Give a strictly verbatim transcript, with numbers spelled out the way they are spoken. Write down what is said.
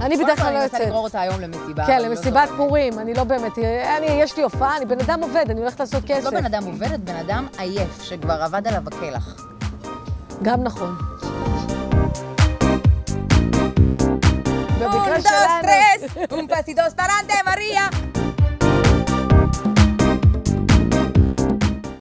אני בדרך כלל לא אני יוצאת. רוצה לגרור אותה היום למסיבה. כן, למסיבת פורים, אני לא באמת, אני, יש לי הופעה, אני בן אדם עובד, אני הולכת לעשות כסף. לא בן אדם עובד, את בן אדם עייף, שכבר עבד עליו הכלח. גם נכון. Un, dos, tres, un pasito para adelante, María.